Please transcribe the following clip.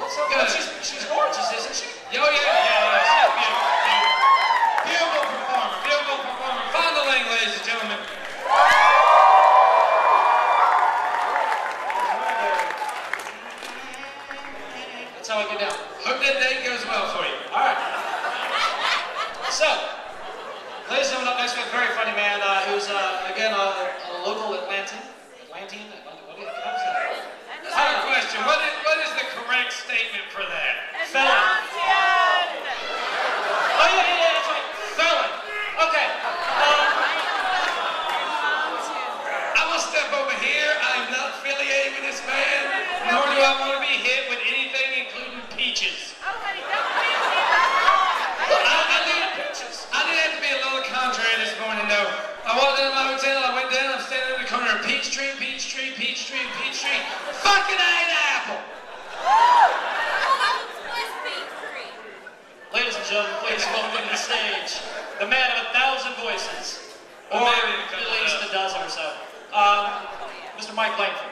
so good. She's gorgeous, isn't she? Oh, yeah. She's beautiful. Beautiful performer. Beautiful performer. Fondling, ladies and gentlemen. That's how I get down. Hope that date goes well for you. All right. So, ladies and gentlemen, up next we have a very funny man who's, again, a local Atlantean. How is that? I have a question. What is the correct statement for that? Felon. Oh, yeah, that's right. Felon. Okay. I will step over here. I am not affiliated with this man, nor do I want to be hit with anything, including peaches. I needed peaches. I didn't have to be a little contrary this morning, though. I walked into my hotel, I went down, I'm standing in the corner of Peachtree. Fucking ate apple! Ladies and gentlemen, please welcome to the stage the man of 1,000 voices. Or at least a dozen or so. Mr. Mike Langford.